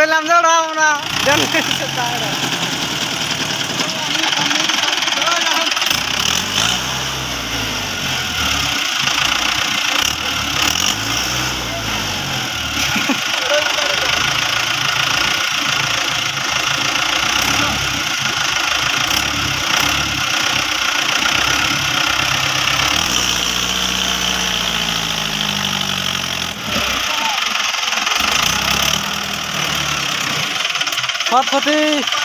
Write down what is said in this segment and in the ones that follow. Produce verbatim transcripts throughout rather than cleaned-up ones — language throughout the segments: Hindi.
কইলাম যে ওড়াবো না फटफटी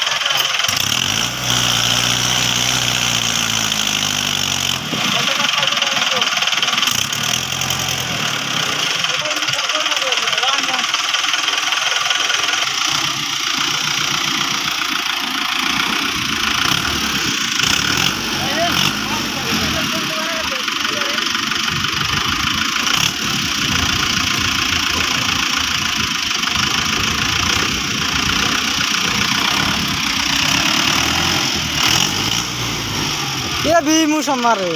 ये भी मुँह मारे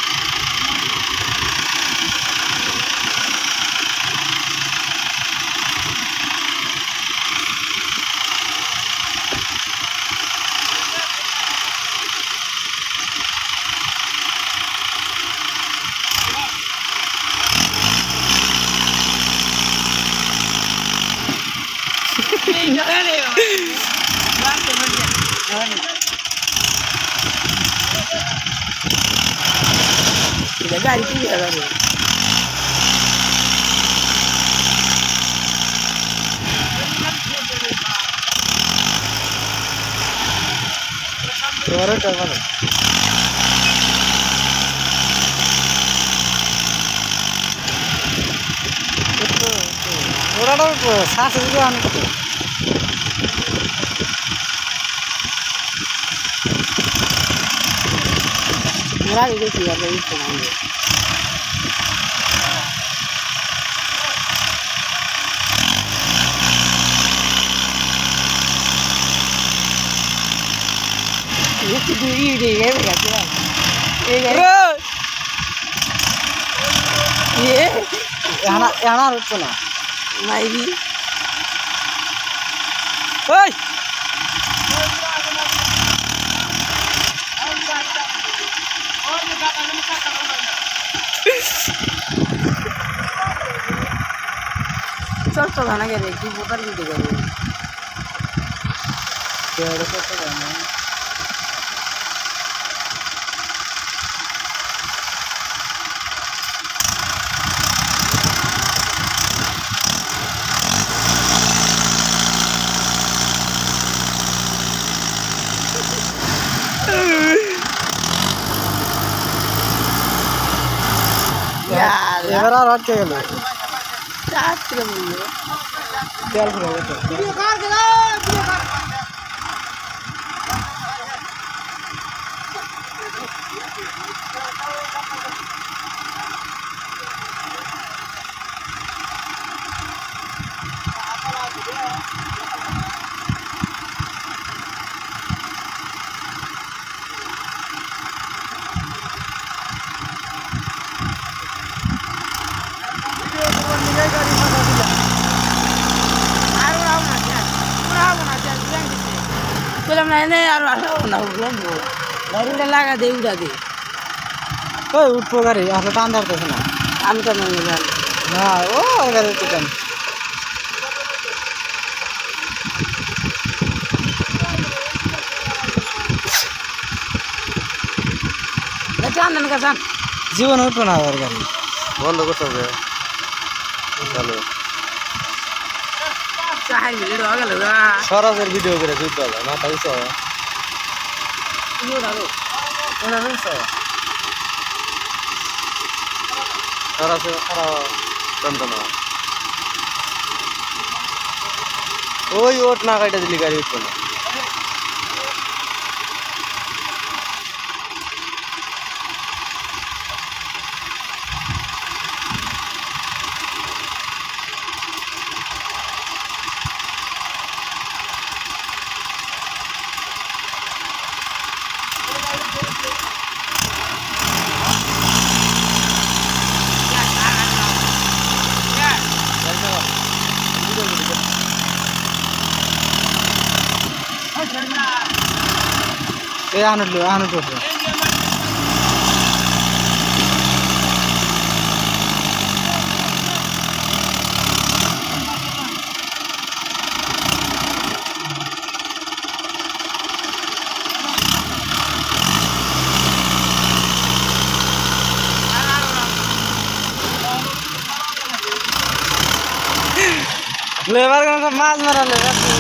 गाड़ी की जगह है तो अरे क्या बात थोड़ा तो सांस भी आने को मेरा भी देखिए यार ये चलाएंगे ये तो दूरी दे गए भैया क्या ये ये यहाँ यहाँ रुक चला नहीं भी ओए चल चल ना क्या देखी बोतल भी देगा वो क्या रखा तो है यार यार रात के गए रात के बोलो चल फिर वीडियो कार के video car Belum nanya yaru ada na belum bu. Baru udah laga deh udah deh. Oh utpo kari, apa tandar tuh sana? Kami kan mengirim. Nah, oh kari itu kan. Lepas anda nak san? Jiwan utpo na kari kari. Bond aku sahaja. Chalo. Cahaya video agak lega. Sarah ser video kira juga lah, nak tahu soal. Ini dah lo, mana ni soal? Sarah ser Sarah tonton lah. Oh, ये ओट ना काटे दिल्ली गाड़ी उसको ना। এখন উঠলো এখন উঠলো लेबर का माछ मारा लेबर